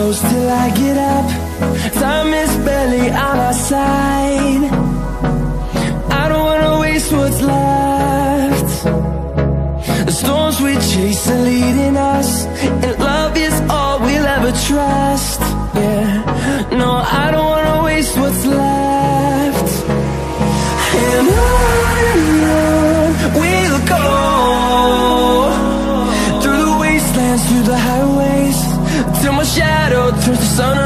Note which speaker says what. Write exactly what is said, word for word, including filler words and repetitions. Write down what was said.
Speaker 1: close till I get up. Time is barely on our side. I don't wanna waste what's left. The storms we chase are leading us, and love is all we'll ever trust. Yeah, no, I don't wanna waste what's left. And on and on we'll go, through the wastelands, through the highways, till my shadow turns to sun